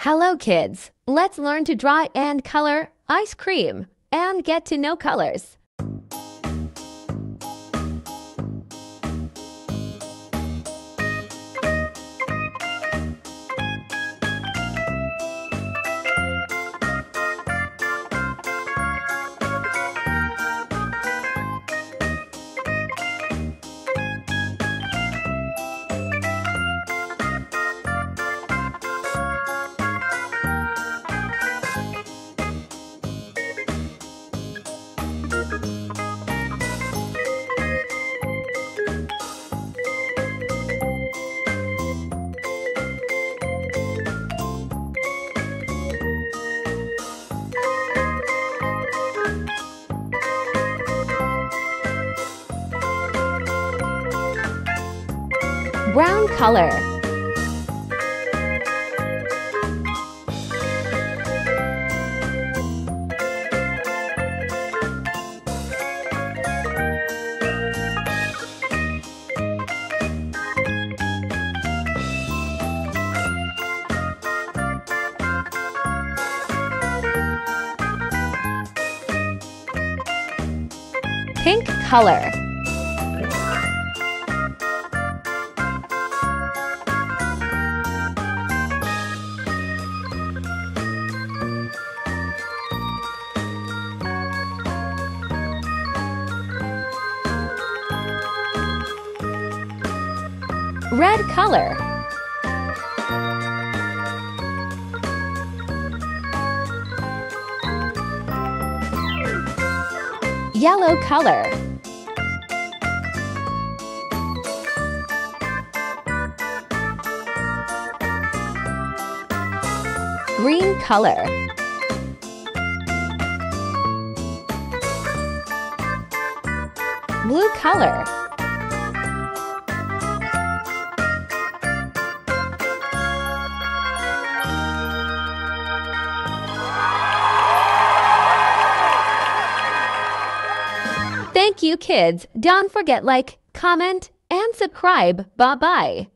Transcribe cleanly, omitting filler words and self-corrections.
Hello, kids! Let's learn to draw and color ice cream and get to know colors. Brown color. Pink color. Red color. Yellow color. Green color. Blue color. Thank you, kids. Don't forget like, comment, and subscribe. Bye-bye.